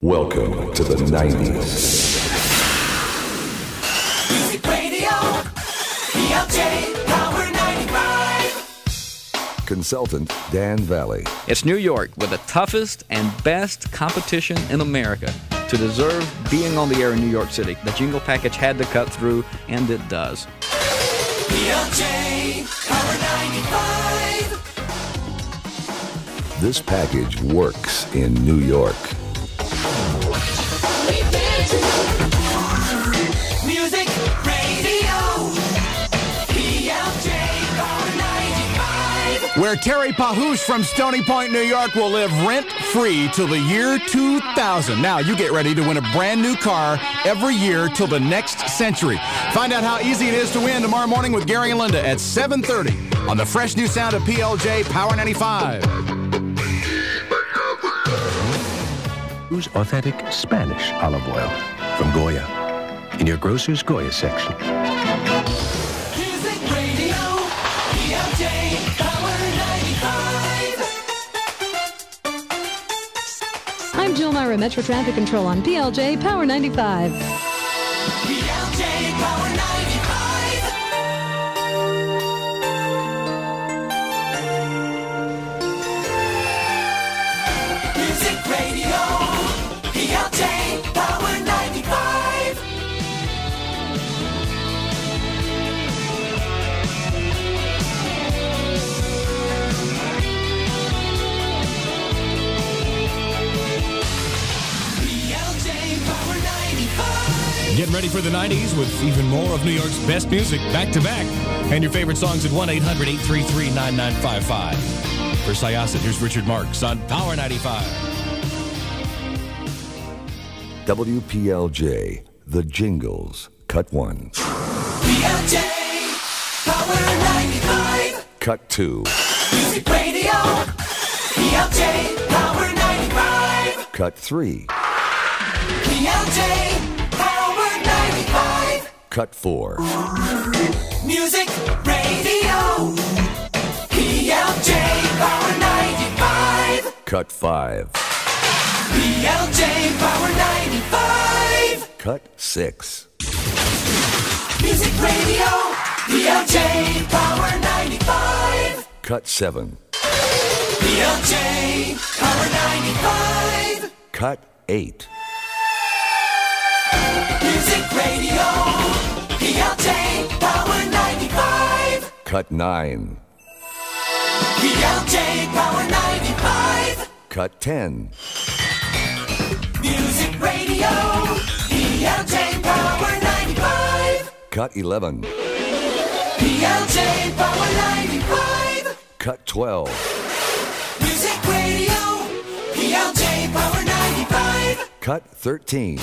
Welcome to the 90s. Music Radio, PLJ, Power 95. Consultant Dan Valley. It's New York with the toughest and best competition in America. To deserve being on the air in New York City, the Jingle package had to cut through, and it does. PLJ, Power 95. This package works in New York. Music Radio, PLJ, Power 95. Where Terry Pahoosh from Stony Point, New York will live rent-free till the year 2000. Now, you get ready to win a brand new car every year till the next century. Find out how easy it is to win tomorrow morning with Gary and Linda at 7:30 on the fresh new sound of PLJ Power 95. Use authentic Spanish olive oil from Goya in your grocer's Goya section. Music Radio, PLJ, Power 95. I'm Jill Myra, Metro Traffic Control on PLJ Power 95. PLJ, Power 95. Music Radio, PLJ, Power 95. PLJ, Power 95. Get ready for the 90s with even more of New York's best music back to back. And your favorite songs at 1-800-833-9955. For Syosset, here's Richard Marks on Power 95. WPLJ, The Jingles, Cut 1. PLJ, Power 95. Cut 2. Music Radio, PLJ, Power 95. Cut 3. PLJ, Power 95. Cut 4. Music Radio, PLJ, Power 95. Cut 5. PLJ, Power 95. Cut 6. Music Radio, PLJ, Power 95. Cut 7. PLJ, Power 95. Cut 8. Music Radio, PLJ, Power 95. Cut 9. PLJ, Power 95. Cut 10. Music Radio, PLJ, Power 95. Cut 11. PLJ, Power 95. Cut 12. Music Radio, PLJ, Power 95. Cut 13.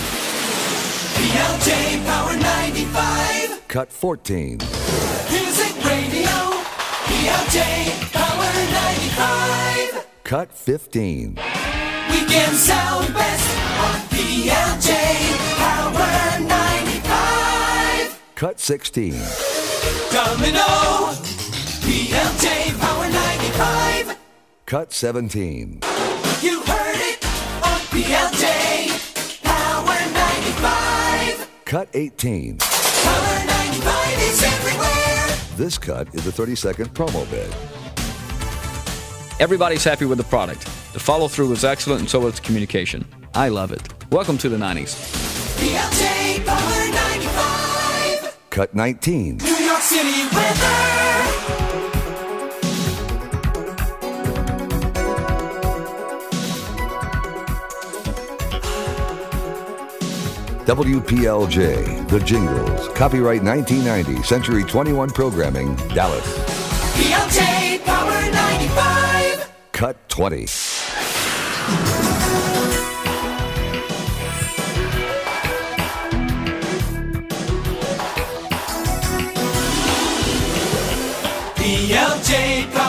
PLJ, Power 95. Cut 14. Music Radio, PLJ, Power 95. Cut 15. Weekend sound best on PLJ, Power 95. Cut 16. Domino, PLJ, Power 95. Cut 17. You heard it on PLJ, Power 95. Cut 18. Power 95 is everywhere. This cut is a 30-second promo bid. Everybody's happy with the product. The follow-through was excellent, and so was communication. I love it. Welcome to the 90s. PLJ, Power 95. Cut 19. New York City weather. WPLJ, The Jingles, copyright 1990, Century 21 Programming, Dallas. PLJ, Power 95. Cut 20. PLJ, Power